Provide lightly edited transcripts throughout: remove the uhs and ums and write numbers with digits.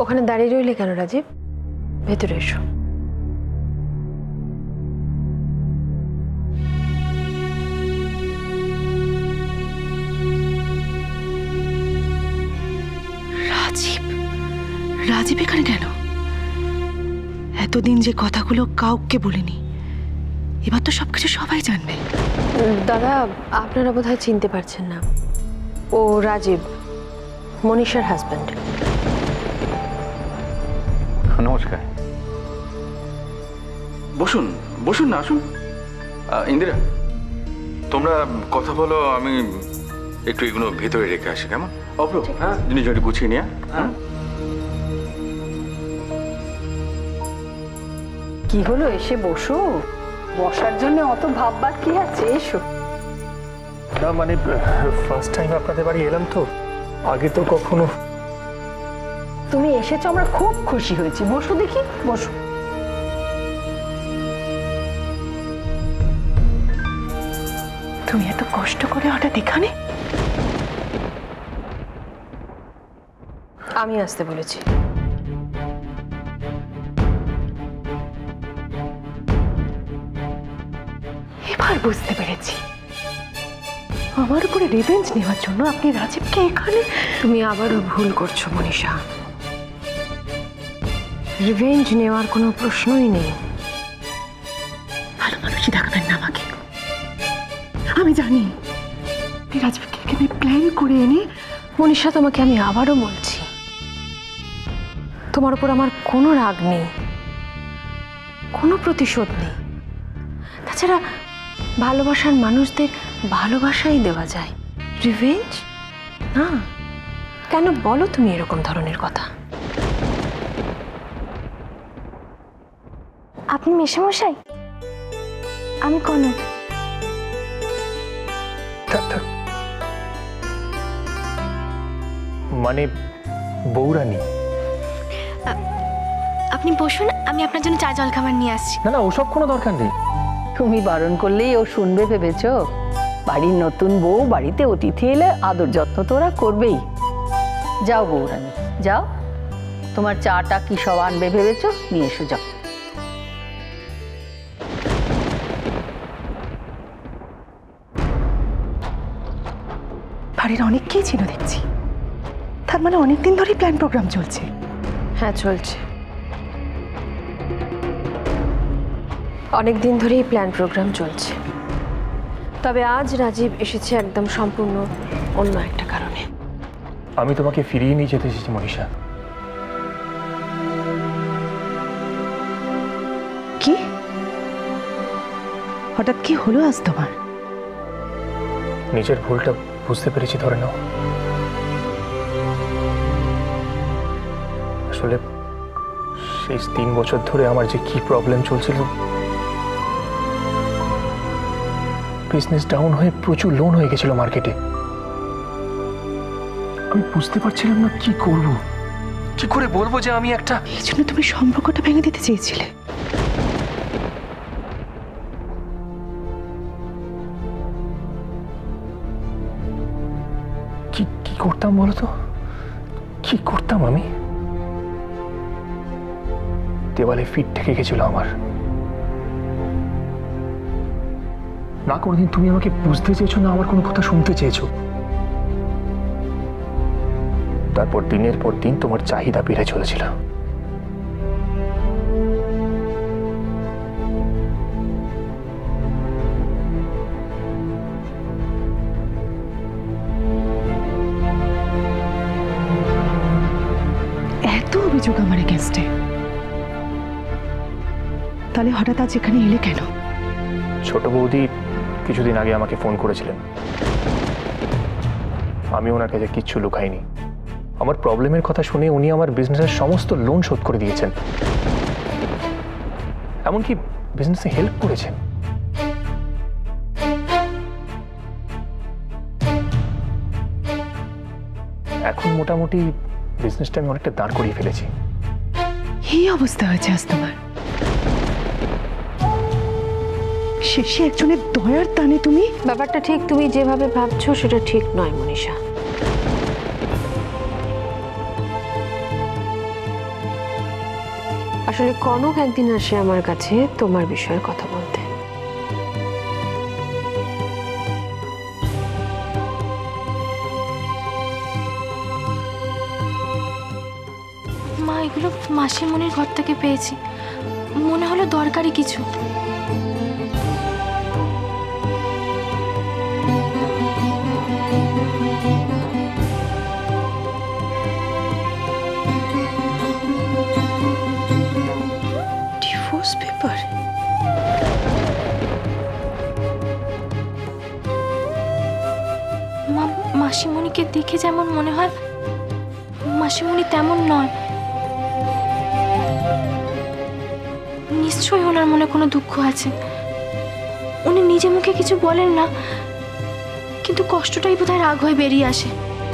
ওখানে দাঁড়িয়ে রইলে কেন রাজীব? ভেতরে এসো। রাজীব, রাজীব এখানে কেন? এতদিন যে কথাগুলো কাউকে বলিনি, এবার তো সবকিছু সবাই জানবে। দাদা, আপনারা বোধহয় চিনতে পারছেন না, ও রাজীব, মনীষার হাজব্যান্ড। নমস্কার। বসুন বসুন না, আসুন। ইন্দিরা, তোমরা কথা বলো, আমি একটু এগুলো ভেতরে রেখে আসি, কেমন? অপ্র, হ্যাঁ, জিনিস একটু গুছিয়ে নিয়ে। কি হলো, এসে বসো। বসার জন্য অত ভাববার কি আছে, এসো। না মানে ফার্স্ট টাইম আপনাদের বাড়ি এলাম তো, আগে তো কখনো। তুমি এসেছো, আমরা খুব খুশি হয়েছি। বসো দেখি, বসো। তুমি এত কষ্ট করে হঠাৎ এখানে? আমি আসতে বলেছি। এবার বুঝতে পেরেছি, আমার উপরে রিভেঞ্জ নেওয়ার জন্য আপনি রাজীবকে এখানে। তুমি আবারও ভুল করছো মনীষা, রিভেঞ্জ নেওয়ার কোনো প্রশ্নই নেই। ভালো মানুষই দেখাবেন না আমাকে। আমি জানি আপনি রাজীবকে এখানে প্ল্যান করে এনে। মনীষা, তোমাকে আমি আবারও বলছি, তোমার উপর আমার কোনো রাগ নেই, কোনো প্রতিশোধ নেই। তাছাড়া ভালোবাসার মানুষদের ভালোবাসাই দেওয়া যায়, রিভেঞ্জ না। কেন বলো তুমি এরকম ধরনের কথা? আপনি মেশামশাই? আমি কনক। মানে বৌরানী? আপনি বসুন, আমি আপনার জন্য চা জল খাবার নিয়ে আসছি। না না, ওসব কোনো দরকার নেই। তুমি বারণ করলেই ও শুনবে ভেবেছো? বাড়ির নতুন বউ, বাড়িতে অতিথি এলে আদর যত্ন তো ওরা করবেই। যাও বৌরানী, যাও। তোমার চাটা কি সব আনবে ভেবেছো? নিয়ে এসো, যাও। বাড়ির অনেককেই চিনো দেখছি, তার মানে অনেকদিন ধরেই প্ল্যান প্রোগ্রাম চলছে। হ্যাঁ, চলছে। অনেক দিন ধরেই প্ল্যান প্রোগ্রাম চলছে, তবে আজ রাজীব এসেছে একদম সম্পূর্ণ অন্য একটা কারণে। আমি তোমাকে ফিরিয়ে নিয়ে যেতে এসেছি মনীষা। কি হঠাৎ কি হলো আজ তোমার? নিজের ভুলটা বুঝতে পেরেছি, ধরে নাও। আসলে সেই 3 বছর ধরে আমার যে কি প্রবলেম চলছিল, বিজনেস ডাউন হয়ে প্রচুর লোন হয়ে গেছিল মার্কেটে। আমি বুঝতে পারছিলাম না কি করব, কি করে বলবো যে আমি একটা। এই জন্য তুমি সম্পর্কটা ভেঙে দিতে চেয়েছিলে? কি করতাম বলো তো, কি করতাম আমি? দেওয়ালে ফিট ঠেকে গেছিল আমার। না কোনোদিন তুমি আমাকে বুঝতে চেয়েছো, না আমার কোনো কথা শুনতে চেয়েছো। তারপর দিনের পর দিন তোমার চাহিদা বেড়ে চলেছিল। এত অভিযোগ আমার এগেন্স্টে, তাহলে হঠাৎ আজ এখানে এলে কেন? ছোট বৌদি কিছুদিন আগে আমাকে ফোন করেছিলেন। আমি ওনার কাছে কিচ্ছু লুকাইনি। আমার প্রবলেমের কথা শুনে উনি আমার বিজনেসের সমস্ত লোন শোধ করে দিয়েছেন, এমনকি বিজনেসে হেল্প করেছেন। এখন মোটামুটি বিজনেসটা আমি অনেকটা দাঁড় করিয়ে ফেলেছি। এই অবস্থা হয়েছে আজ তোমার? শেষে একজনের দয়ার টানে তুমি। ব্যাপারটা ঠিক তুমি যেভাবে ভাবছো সেটা ঠিক নয় মনীষা। আসলে কনক একদিন আসে আমার কাছে তোমার বিষয়ে কথা বলতে। মা, এগুলো মাসিমণির ঘর থেকে পেয়েছি, মনে হলো দরকারি কিছু। Divorce paper? মা, মাসিমণিকে দেখে যেমন মনে হয় মাসিমণি তেমন নয়। নিশ্চয়ই ওনার মনে কোনো দুঃখ আছে। উনি নিজে মুখে কিছু বলেন না, কিন্তু কষ্টটাই বোধহয় রাগ হয়ে বেরিয়ে আসে।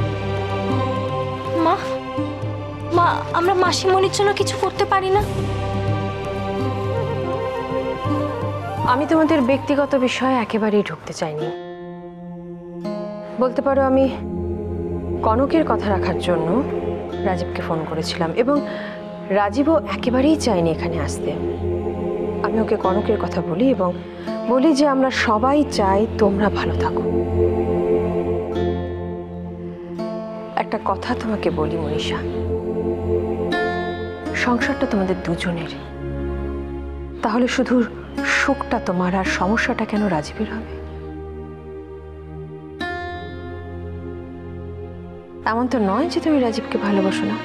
মা, মা, আমরা মাসিমণির জন্য কিছু করতে পারি না? আমি তোমাদের ব্যক্তিগত বিষয়ে একেবারেই ঢুকতে চাইনি। বলতে পারো আমি কনকের কথা রাখার জন্য রাজীবকে ফোন করেছিলাম, এবং রাজীবও একেবারেই চাইনি এখানে আসতে। আমি ওকে কনকের কথা বলি এবং বলি যে আমরা সবাই চাই তোমরা ভালো থাকো। একটা কথা তোমাকে বলি মনীষা, সংসারটা তোমাদের দুজনের, তাহলে শুধু সুখটা তোমার আর সমস্যাটা কেন রাজীবের হবে? এমন তো নয় যে তুমি রাজীবকে ভালোবাসো না।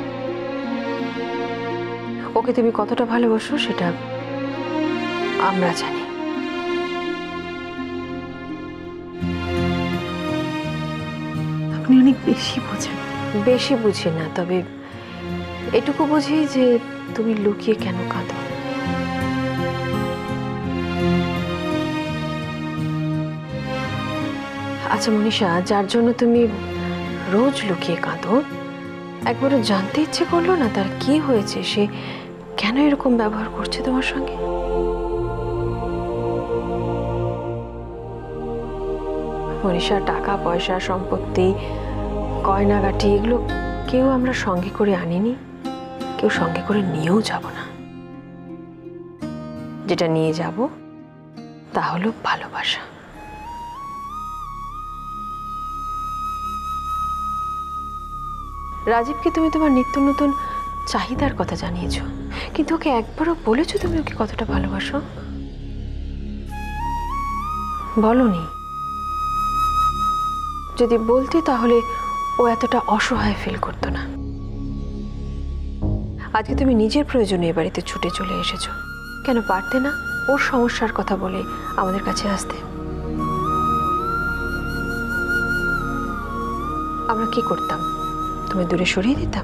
ওকে তুমি কতটা ভালোবাসো সেটা আমরা জানি। আপনি অনেক বেশি বোঝেন। বেশি বুঝি না, তবে এটুকু বুঝি যে তুমি লুকিয়ে কেন কাঁদো। আচ্ছা মনীষা, যার জন্য তুমি রোজ লুকিয়ে কাঁদো, একবারও জানতে ইচ্ছে করলো না তার কি হয়েছে, সে কেন এরকম ব্যবহার করছে তোমার সঙ্গে? মনীষা, টাকা পয়সা, সম্পত্তি, গয়নাগাটি এগুলো কেউ আমরা সঙ্গে করে আনিনি, কেউ সঙ্গে করে নিয়েও যাব না। যেটা নিয়ে যাব তা হলো ভালোবাসা। রাজীবকে তুমি তোমার নিত্য নতুন চাহিদার কথা জানিয়েছো, কিন্তু ওকে একবারও বলেছো তুমি ওকে কতটা ভালোবাসো? বলনি। যদি বলতে তাহলে ও এতটা অসহায় ফিল করতো না। আজকে তুমি নিজের প্রয়োজনে এ বাড়িতে ছুটে চলে এসেছো, কেন পারতে না ওর সমস্যার কথা বলে আমাদের কাছে আসতে? আমরা কি করতাম? তুমি দূরে সরিয়ে দিতাম?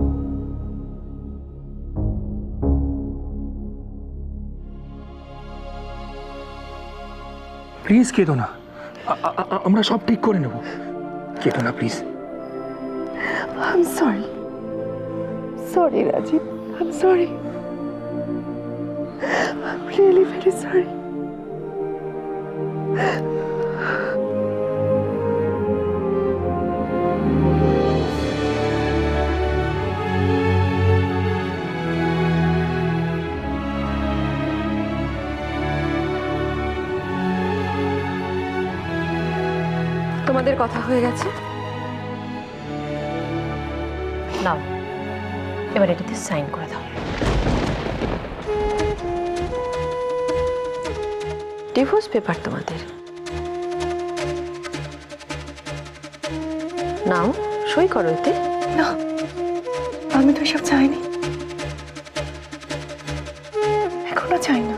প্লিজ কেঁদো না, আমরা সব ঠিক করে নেব। কেঁদো না please. I'm sorry. Sorry, Rajiv. I'm sorry. I'm really very sorry. তোমাদের কথা হয়ে গেছে? নাও, এবার এটাতে সাইন করে দাও। ডিভোর্স পেপার তোমাদের। নাও, সই করো এতে। না, আমি তো এসব চাইনি, এখনো চাই না।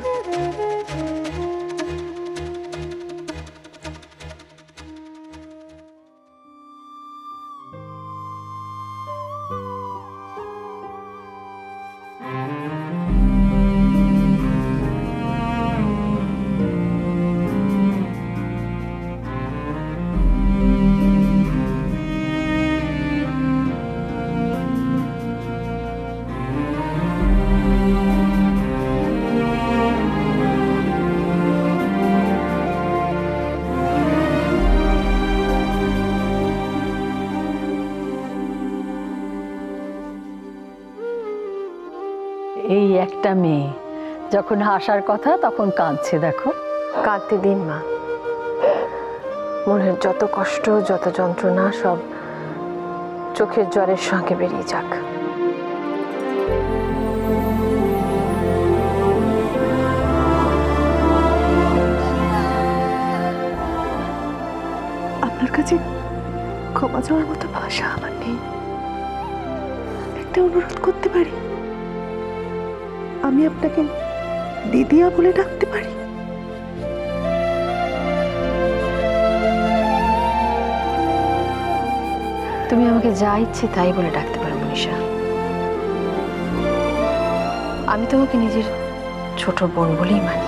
এই একটা মেয়ে যখন হাসার কথা তখন কাঁদছে দেখো। কাঁদতে দিন মা, মনের যত কষ্ট যত যন্ত্রণা সব চোখের জলের সঙ্গে বেরিয়ে যাক। আপনার কাছে ক্ষমা চাওয়ার মতো ভাষা আমার নেই। একটা অনুরোধ করতে পারি? আমি আপনাকে দিদিয়া বলে ডাকতে পারি? তুমি আমাকে যা ইচ্ছে তাই বলে ডাকতে পারো মনীষা। আমি তোমাকে নিজের ছোট বোন বলেই মানি।